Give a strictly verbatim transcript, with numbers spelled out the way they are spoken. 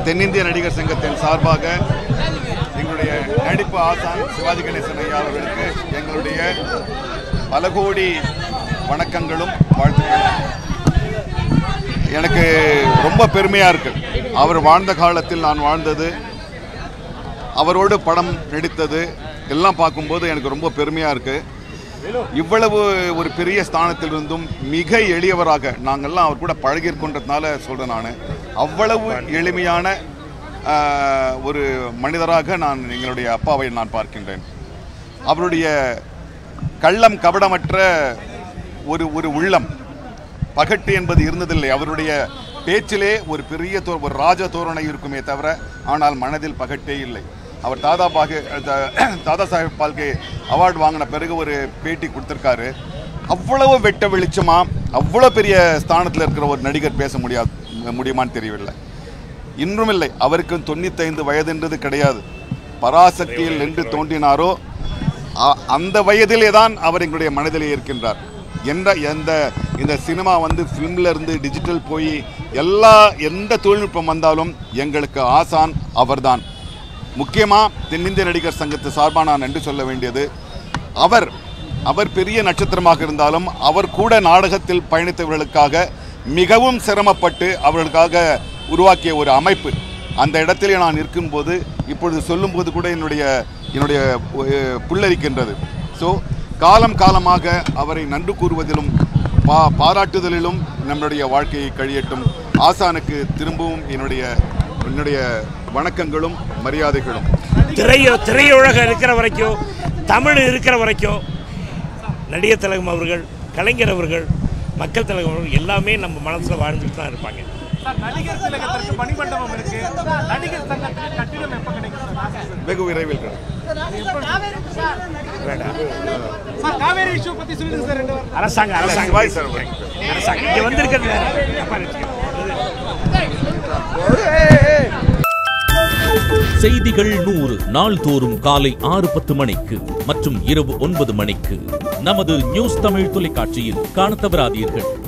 தென்னிந்திய நடிகர் சங்கத்தின் சார்பாக எங்களுடைய நடிப்பு ஆசான் சிவாஜி கணேசன் ஐயா அவர்களுக்கு எங்களுடைய பல கோடி வணக்கங்களும் வாழ்த்துக்களும். எனக்கு ரொம்ப பெருமையாக இருக்கு. அவர் வாழ்ந்த காலத்தில் நான் வாழ்ந்தது, அவரோடு படம் நடித்தது எல்லாம் பார்க்கும்போது எனக்கு ரொம்ப பெருமையாக இருக்குது. இவ்வளவு ஒரு பெரிய ஸ்தானத்திலிருந்தும் மிக எளியவராக நாங்கள்லாம் அவர் கூட பழகிருக்கின்றதுனால சொல்கிறேன். நான் அவ்வளவு எளிமையான ஒரு மனிதராக நான் எங்களுடைய அப்பாவை நான் பார்க்கின்றேன். அவருடைய கள்ளம் கபடமற்ற ஒரு ஒரு உள்ளம், பகட்டு என்பது இருந்ததில்லை. அவருடைய பேச்சிலே ஒரு பெரிய தோ ஒரு ராஜ தோரணை இருக்குமே தவிர ஆனால் மனதில் பகட்டே இல்லை. அவர் தாதா பாகே தாதா சாஹேப் பால்கே அவார்டு வாங்கின பிறகு ஒரு பேட்டி கொடுத்துருக்காரு. அவ்வளவு வெட்ட வெளிச்சமாக அவ்வளோ பெரிய ஸ்தானத்தில் இருக்கிற ஒரு நடிகர் பேச முடியாது முடியுமான்னு தெரியவில்லை. இன்றும் இல்லை. அவருக்கு தொண்ணூத்தைந்து வயதுன்றது கிடையாது. பராசக்தியில் என்று தோன்றினாரோ அந்த வயதிலே தான் அவர் எங்களுடைய மனதிலே இருக்கின்றார். எந்த எந்த இந்த சினிமா வந்து ஃபிலிமில் இருந்து டிஜிட்டல் போய் எல்லா எந்த தொழில்நுட்பம் வந்தாலும் எங்களுக்கு ஆசான் அவர்தான். முக்கியமாக தென்னிந்திய நடிகர் சங்கத்து சார்பாக நான் நன்றி சொல்ல வேண்டியது, அவர் அவர் பெரிய நட்சத்திரமாக இருந்தாலும் அவர் கூட நாடகத்தில் பயணித்தவர்களுக்காக மிகவும் சிரமப்பட்டு அவர்களுக்காக உருவாக்கிய ஒரு அமைப்பு. அந்த இடத்திலே நான் இருக்கும்போது இப்பொழுது சொல்லும்போது கூட என்னுடைய என்னுடைய புல்லரிக்கின்றது. ஸோ காலம் காலமாக அவரை நன்றி கூறுவதிலும் பா பாராட்டுதலிலும் நம்முடைய வாழ்க்கையை கழியட்டும். ஆசானுக்கு திரும்பவும் என்னுடைய என்னுடைய வணக்கங்களும் மரியாதைகளும். திரையோ திரையுலகம் இருக்கிற வரைக்கும், தமிழ் இருக்கிற வரைக்கும் நடிகர் திலகம் அவர்கள், கலைஞர் அவர்கள், மக்கள் திலகம் அவர்கள் எல்லாமே நம்ம மனசில் வாழ்ந்துட்டு தான் இருப்பாங்க. நடிகர் திலகத்திற்கு மணிமண்டபம் இருக்கு. நடிகர் சங்கத்துக்கு கட்டிடம் எப்போ கிடைக்கும்? வெகு விரைவில் காவேரி இஷ்யூ பத்தி சொல்லுங்க சார். ரெண்டு அரசாங்க அரசாங்க அரசாங்கம் இங்கே வந்திருக்கிறது. செய்திகள் நூறு நாள்தோறும் காலை ஆறு பத்து மணிக்கு மற்றும் இரவு ஒன்பது மணிக்கு நமது நியூஸ் தமிழ் தொலைக்காட்சியில் காணத் தவறாதீர்கள்.